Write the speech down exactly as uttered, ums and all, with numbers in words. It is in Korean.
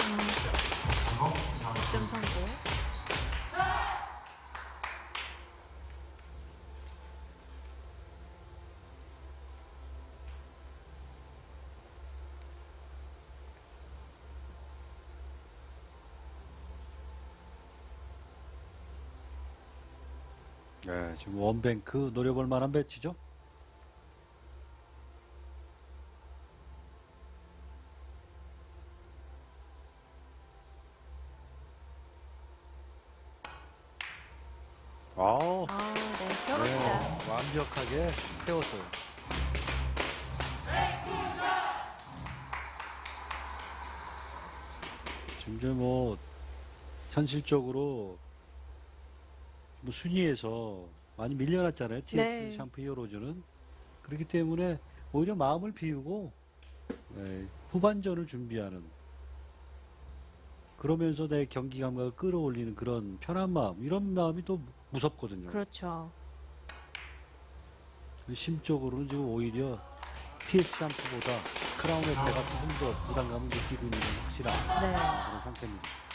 득 점 성공. 네, 지금 원뱅크 노려볼 만한 배치죠? 아우, 아, 네, 네, 들어갑니다. 완벽하게 태웠어요. 지금 이제 뭐 현실적으로 뭐 순위에서 많이 밀려났잖아요. 티에스 네. 샴푸 히어로즈는. 그렇기 때문에 오히려 마음을 비우고 네, 후반전을 준비하는, 그러면서 내 경기 감각을 끌어올리는 그런 편한 마음, 이런 마음이 또 무섭거든요. 그렇죠. 심적으로는 지금 오히려 티에스 샴푸보다 크라운 혜태가 조금 더 부담감을 느끼고 있는 건 확실한 네. 그런 상태입니다.